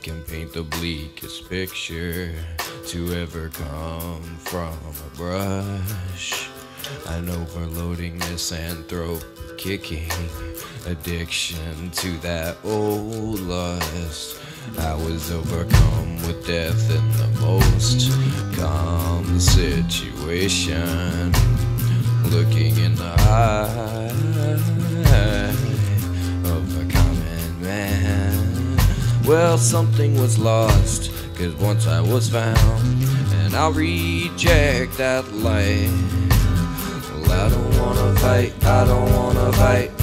can paint the bleakest picture to ever come from a brush. An overloading misanthrope kicking addiction to that old lust. I was overcome with death in the most calm situation, looking in the eye of a common man. Well, something was lost, 'cause once I was found, and I'll reject that light. Well, I don't wanna fight, I don't wanna fight.